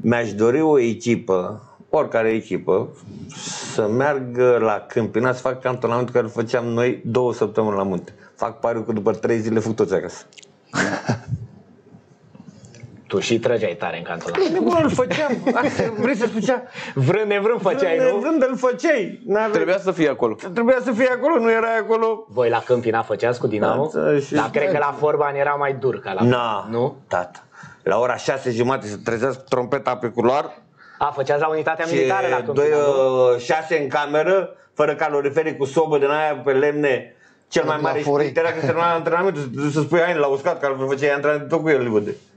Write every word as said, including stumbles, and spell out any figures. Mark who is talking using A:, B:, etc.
A: Mi-aș dori o echipă, oricare echipă, să meargă la Câmpina să facă cantonamentul care îl făceam noi două săptămâni la munte. Fac pariu că după trei zile fug toți acasă.
B: Tu și trăgeai tare în cantonament.
A: Nebun, îl făceam. Asta, vrei să spui cea?
B: Vrând nevrând făceai,
A: vrând,
B: nu?
A: Vrând îl făceai.
C: Trebuia să fie acolo.
A: Trebuia să fie acolo, nu erai acolo.
B: Voi la Câmpina făceați cu Dinamo?
A: Da, și-
B: Dar cred că la Forban era mai dur ca la
A: Na,
B: nu?
A: tata. La ora șase jumate se trezească trompeta pe culoar.
B: A, făceați la unitatea
A: Și
B: militară la
A: doi,
B: Câmpina, nu?
A: uh, șase în cameră, fără caloriferic, cu sobă din aia pe lemne. Cel mai
D: La
A: mare
D: furii.
A: șpit era că se termina antrenamentul, să spui haine la uscat, că altfel făceai antrenamentul tot cu el, îl văd.